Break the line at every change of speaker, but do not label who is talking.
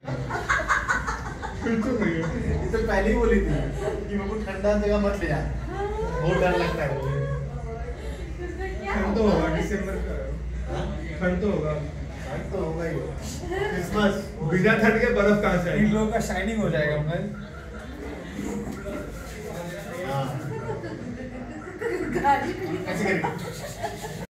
बिल्कुल नहीं है।
ये तो पहले ही बोली थी कि मेरे को ठंडा जगह मत ले जा, बहुत डर लगता है मुझे।
ठंड तो होगा, दिसंबर का ठंड तो होगा।
ठंड तो होगा ही, क्रिसमस।
बिना ठंड के बर्फ कहाँ से
इन
आएगी?
लोगों का शाइनिंग हो जाएगा मैं।
हाँ।
गाड़ी
ऐसे करिए।